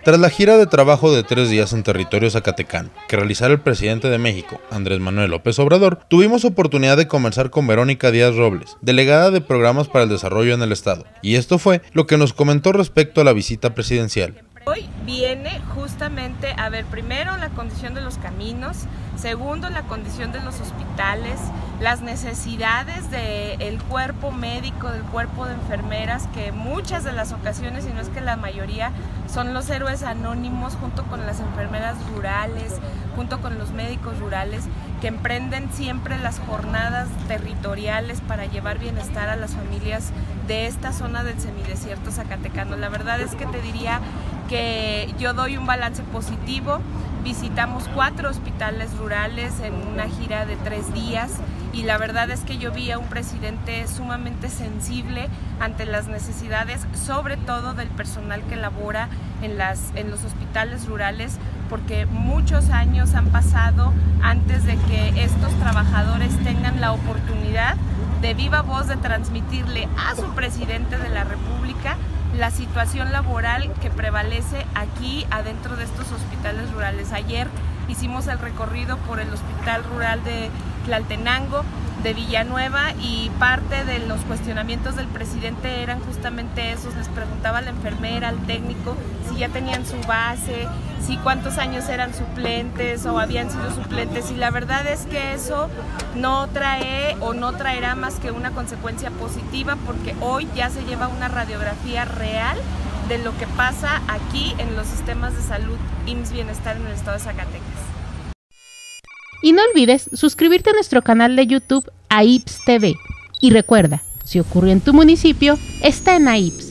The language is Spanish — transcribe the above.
Tras la gira de trabajo de 3 días en territorio zacatecano que realizara el presidente de México, Andrés Manuel López Obrador, tuvimos oportunidad de conversar con Verónica Díaz Robles, delegada de Programas para el Desarrollo en el Estado, y esto fue lo que nos comentó respecto a la visita presidencial. Hoy viene justamente a ver primero la condición de los caminos, segundo la condición de los hospitales, las necesidades del cuerpo médico, del cuerpo de enfermeras, que muchas de las ocasiones, si no es que la mayoría, son los héroes anónimos junto con las enfermeras rurales, junto con los médicos rurales, que emprenden siempre las jornadas territoriales para llevar bienestar a las familias de esta zona del semidesierto zacatecano. La verdad es que te diría que yo doy un balance positivo. Visitamos 4 hospitales rurales en una gira de 3 días y la verdad es que yo vi a un presidente sumamente sensible ante las necesidades, sobre todo del personal que labora en los hospitales rurales, porque muchos años han pasado antes de que estos trabajadores tengan la oportunidad de viva voz de transmitirle a su presidente de la República la situación laboral que prevalece aquí adentro de estos hospitales rurales. Ayer hicimos el recorrido por el hospital rural de Tlaltenango, de Villanueva, y parte de los cuestionamientos del presidente eran justamente esos. Les preguntaba a la enfermera, al técnico, si ya tenían su base, si cuántos años eran suplentes o habían sido suplentes, y la verdad es que eso no trae o no traerá más que una consecuencia positiva, porque hoy ya se lleva una radiografía real de lo que pasa aquí en los sistemas de salud IMSS Bienestar en el estado de Zacatecas. Y no olvides suscribirte a nuestro canal de YouTube AIPS TV. Y recuerda, si ocurre en tu municipio, está en AIPS.